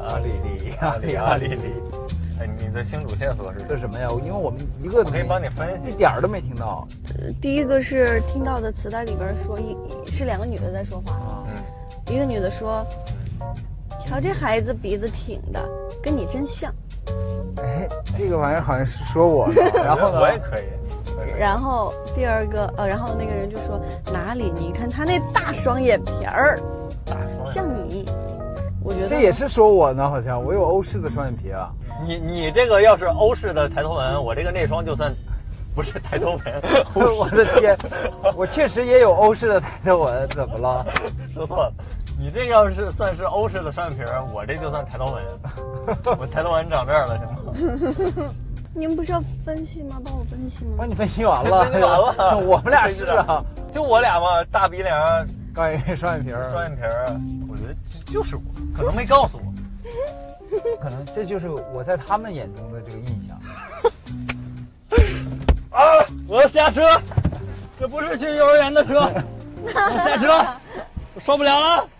阿里里阿里阿里里。哎，你的新主线索是这是什么呀？因为我们一个我可以帮你分析， 一点儿都没听到。 第一个是听到的词在里边说是两个女的在说话，一个女的说：“瞧这孩子鼻子挺的，跟你真像。” 哎，这个玩意儿好像是说我的，然后呢， 我也可以。 然后第二个然后那个人就说哪里？你看他那大双眼皮儿，像你。我觉得这也是说我呢，好像我有欧式的双眼皮啊。 你这个要是欧式的抬头纹，我这个内双就算不是抬头纹。 我的天，我确实也有欧式的抬头纹，怎么了？ 说错了，你这要是算是欧式的双眼皮，我这就算抬头纹。我抬头纹长这儿了，行吗？ 你们不是要分析吗？帮我分析吗？ 帮你分析完了， 分析完了。 我们俩是啊， 就我俩嘛，大鼻梁， 高眼双眼皮， 双眼皮，我觉得就是我，可能没告诉我。 可能这就是我在他们眼中的这个印象。 啊！我要下车，这不是去幼儿园的车，我下车，我受不了了。